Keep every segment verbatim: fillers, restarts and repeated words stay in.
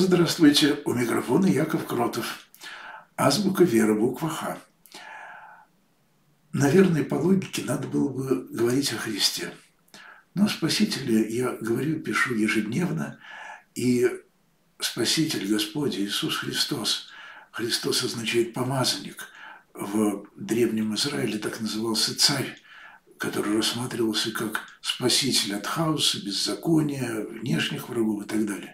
Здравствуйте, у микрофона Яков Кротов. Азбука веры, буква Х. Наверное, по логике надо было бы говорить о Христе. Но о Спасителе я говорю и пишу ежедневно, и Спаситель Господь Иисус Христос. Христос означает «помазанник». В Древнем Израиле так назывался царь, который рассматривался как спаситель от хаоса, беззакония, внешних врагов и так далее.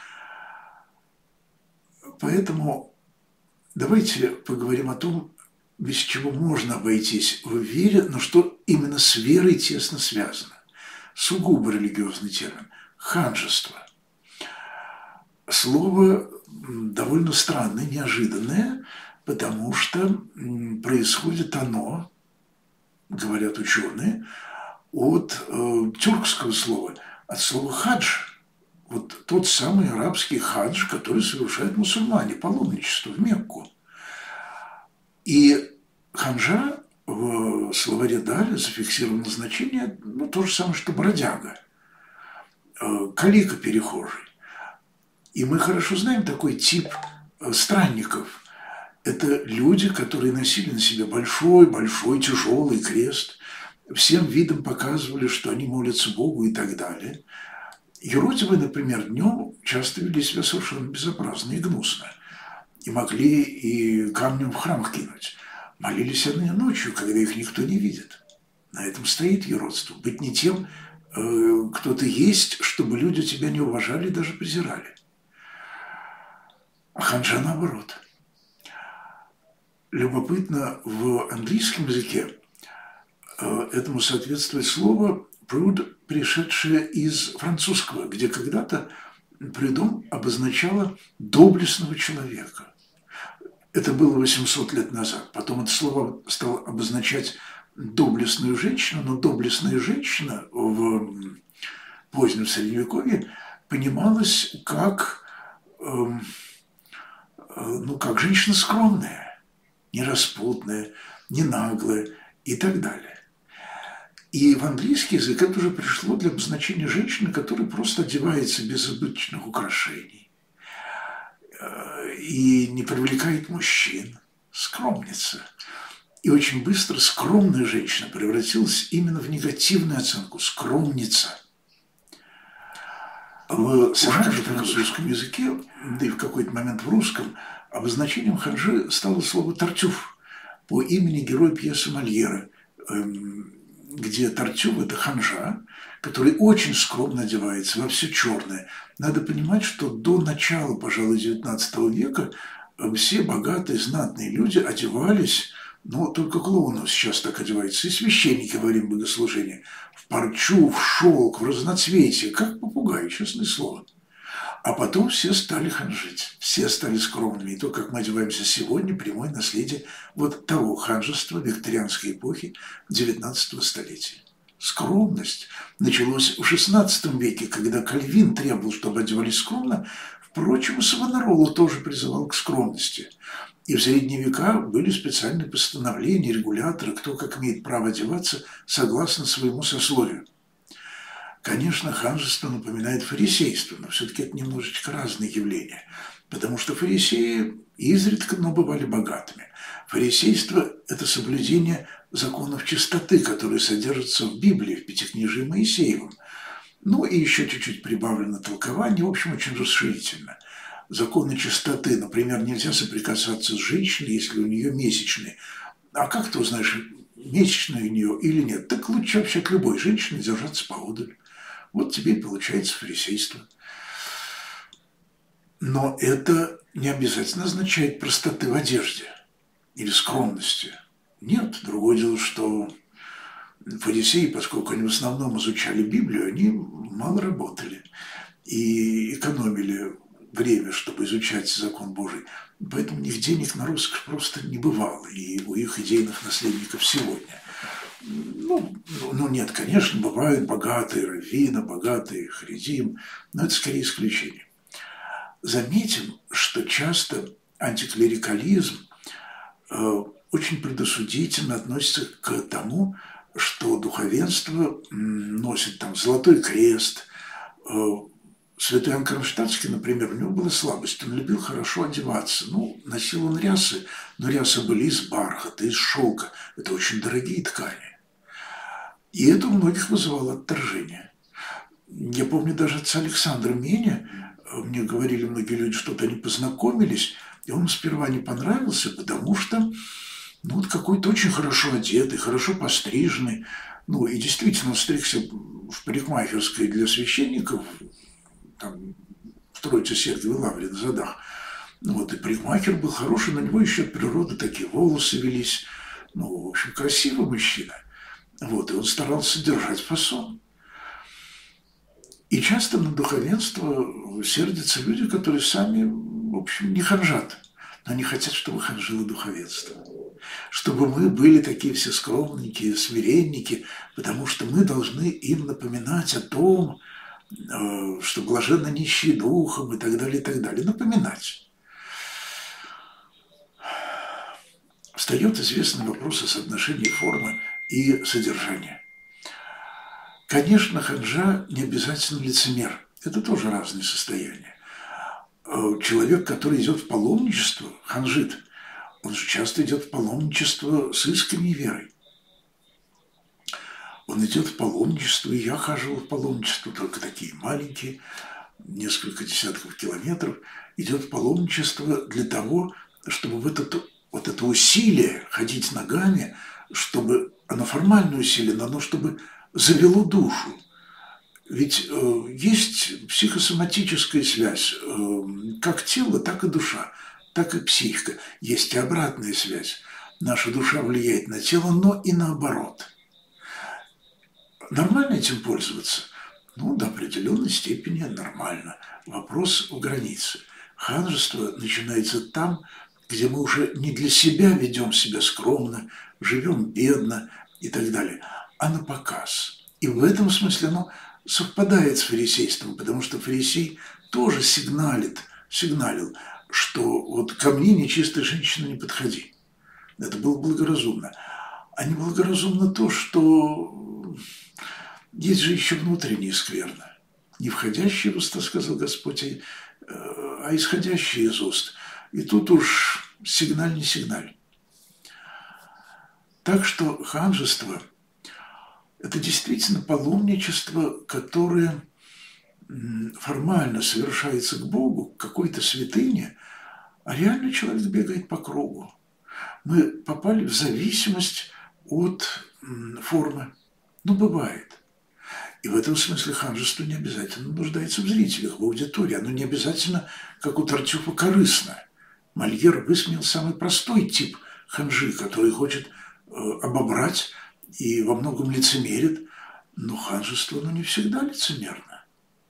Поэтому давайте поговорим о том, без чего можно обойтись в вере, но что именно с верой тесно связано. Сугубо религиозный термин – ханжество. Слово довольно странное, неожиданное, потому что происходит оно, говорят ученые, от э, тюркского слова, от слова «хадж». Вот тот самый арабский хадж, который совершают мусульмане, паломничество в Мекку. И ханжа в словаре Даля зафиксировано значение, ну, то же самое, что бродяга, калика перехожий. И мы хорошо знаем такой тип странников. Это люди, которые носили на себе большой-большой тяжелый крест, всем видом показывали, что они молятся Богу и так далее. Юродивые, например, днем часто вели себя совершенно безобразно и гнусно. И могли и камнем в храм кинуть. Молились они ночью, когда их никто не видит. На этом стоит юродство. Быть не тем, кто ты есть, чтобы люди тебя не уважали и даже презирали. А ханжа наоборот. Любопытно, в английском языке этому соответствует слово «prude», пришедшее из французского, где когда-то прюдом обозначало доблестного человека. Это было восемьсот лет назад. Потом это слово стало обозначать доблестную женщину, но доблестная женщина в позднем Средневековье понималась как, ну, как женщина скромная, не распутная, не наглая и так далее. И в английский язык это уже пришло для обозначения женщины, которая просто одевается без обычных украшений и не привлекает мужчин. Скромница. И очень быстро скромная женщина превратилась именно в негативную оценку. Скромница. В США же французском языке, да и в какой-то момент в русском, обозначением ханжи стало слово «тартюф» по имени героя пьесы Мольера, где Тартюф – это ханжа, который очень скромно одевается во все черное. Надо понимать, что до начала, пожалуй, девятнадцатого века все богатые, знатные люди одевались, но только клоунов сейчас так одеваются, и священники во время богослужения, в парчу, в шелк, в разноцветие, как попугай, честное слово. А потом все стали ханжить, все стали скромными. И то, как мы одеваемся сегодня, прямое наследие вот того ханжества викторианской эпохи девятнадцатого столетия. Скромность началась в шестнадцатом веке, когда Кальвин требовал, чтобы одевались скромно. Впрочем, и Савонарола тоже призывал к скромности. И в средние века были специальные постановления, регуляторы, кто как имеет право одеваться согласно своему сословию. Конечно, ханжество напоминает фарисейство, но все-таки это немножечко разные явления, потому что фарисеи изредка, но бывали богатыми. Фарисейство – это соблюдение законов чистоты, которые содержатся в Библии, в Пятикнижии Моисеевом. Ну и еще чуть-чуть прибавлено толкование, в общем, очень расширительно. Законы чистоты, например, нельзя соприкасаться с женщиной, если у нее месячные. А как ты узнаешь, месячные у нее или нет? Так лучше вообще к любой женщине держаться поодаль. Вот тебе и получается фарисейство. Но это не обязательно означает простоты в одежде или скромности. Нет, другое дело, что фарисеи, поскольку они в основном изучали Библию, они мало работали и экономили время, чтобы изучать закон Божий. Поэтому у них денег на роскошь просто не бывало, и у их идейных наследников сегодня. Ну, ну нет, конечно, бывают богатые раввины, богатые харидим, но это скорее исключение. Заметим, что часто антиклерикализм э, очень предосудительно относится к тому, что духовенство носит там золотой крест, э, святой Иоанн Кронштадтский, например, у него была слабость, он любил хорошо одеваться. Ну, носил он рясы, но рясы были из бархата, из шелка. Это очень дорогие ткани. И это у многих вызывало отторжение. Я помню даже отца Александра Меня, мне говорили многие люди, что-то они познакомились, и он сперва не понравился, потому что ну, вот какой-то очень хорошо одетый, хорошо постриженный. Ну, и действительно, он стригся в парикмахерской для священников, там, в Троице Сергиевой Лавре на Задах. Ну, вот, и парикмахер был хороший, на него еще от природы такие волосы велись. Ну, в общем, красивый мужчина. Вот, и он старался держать фасон. И часто на духовенство сердятся люди, которые сами, в общем, не ханжат. Но они хотят, чтобы ханжило духовенство. Чтобы мы были такие все скромненькие, смиренники, потому что мы должны им напоминать о том, что блаженно нищие духом и так далее, и так далее. Напоминать. Встает известный вопрос о соотношении формы и содержания. Конечно, ханжа не обязательно лицемер. Это тоже разные состояния. Человек, который идет в паломничество, ханжит, он же часто идет в паломничество с искренней верой. Он идет в паломничество, и я хожу в паломничество, только такие маленькие, несколько десятков километров, идет в паломничество для того, чтобы в это, вот это усилие ходить ногами, чтобы оно формальное усилие, но оно чтобы завело душу. Ведь э, есть психосоматическая связь, э, как тело, так и душа, так и психика. Есть и обратная связь. Наша душа влияет на тело, но и наоборот. Нормально этим пользоваться? Ну, до определенной степени нормально. Вопрос в границе. Ханжество начинается там, где мы уже не для себя ведем себя скромно, живем бедно и так далее, а на показ. И в этом смысле оно совпадает с фарисейством, потому что фарисей тоже сигналит, сигналил, что вот ко мне нечистая женщина не подходи. Это было благоразумно. А неблагоразумно то, что есть же еще внутренние скверны. Не входящие в уста, сказал Господь, а исходящие из уст. И тут уж сигналь не сигналь. Так что ханжество – это действительно паломничество, которое формально совершается к Богу, к какой-то святыне, а реально человек бегает по кругу. Мы попали в зависимость от формы. Ну, бывает. И в этом смысле ханжество не обязательно нуждается в зрителях, в аудитории. Оно не обязательно, как у Тартюфа, корыстно. Мольер высмеял самый простой тип ханжи, который хочет э, обобрать и во многом лицемерит. Но ханжество, оно не всегда лицемерно.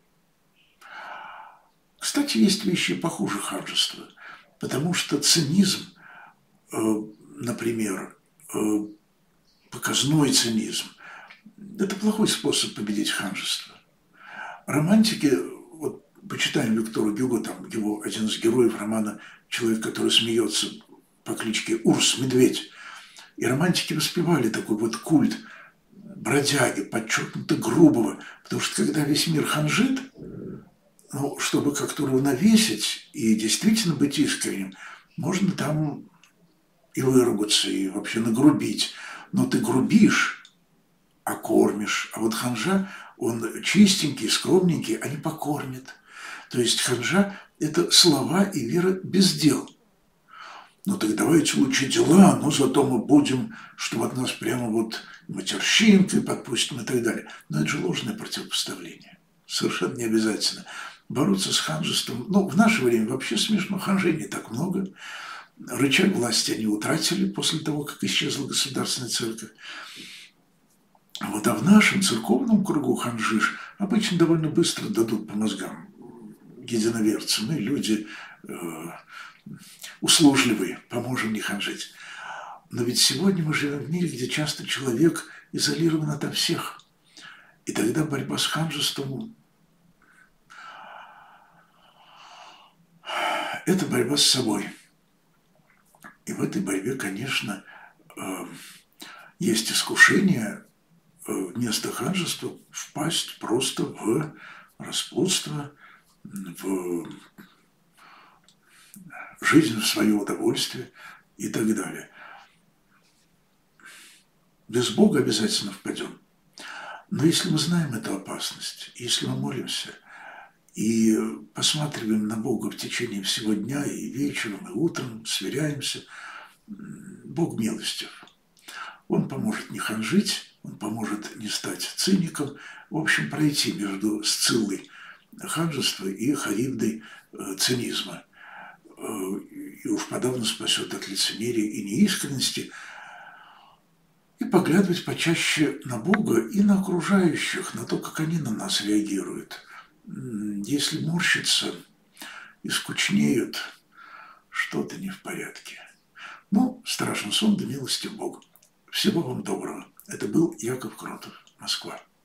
Кстати, есть вещи похуже ханжества, потому что цинизм, э, например, э, показной цинизм, это плохой способ победить ханжество. Романтики, вот почитаем Виктора Гюго, там его один из героев романа «Человек, который смеется» по кличке Урс Медведь. И романтики воспевали такой вот культ бродяги, подчеркнуто грубого, потому что когда весь мир ханжит, ну, чтобы как-то уравновесить и действительно быть искренним, можно там и выругаться, и вообще нагрубить. Но ты грубишь, а кормишь. А вот ханжа, он чистенький, скромненький, а не покормит. То есть ханжа – это слова и вера без дел. Ну так давайте лучше дела, но зато мы будем, чтобы от нас прямо вот матерщинкой подпустим и так далее. Но это же ложное противопоставление. Совершенно не обязательно. Бороться с ханжеством, ну, в наше время вообще смешно, ханжей не так много. Рычаг власти они утратили после того, как исчезла государственная церковь. Вот, а в нашем церковном кругу ханжиш обычно довольно быстро дадут по мозгам единоверцы. Мы люди э, услужливые, поможем не ханжить. Но ведь сегодня мы живем в мире, где часто человек изолирован ото всех. И тогда борьба с ханжеством – это борьба с собой. И в этой борьбе, конечно, э, есть искушение вместо ханжества впасть просто в распутство, в жизнь в свое удовольствие и так далее. Без Бога обязательно впадем. Но если мы знаем эту опасность, если мы молимся и посматриваем на Бога в течение всего дня, и вечером, и утром, сверяемся, Бог милостив. Он поможет не ханжить, он поможет не стать циником, в общем, пройти между Сциллой ханжества и Харибдой цинизма. И уж подавно спасет от лицемерия и неискренности, и поглядывать почаще на Бога и на окружающих, на то, как они на нас реагируют. Если морщатся и скучнеют, что-то не в порядке. Ну, страшен сон, да милости Бога. Всего вам доброго. Это был Яков Кротов, Москва.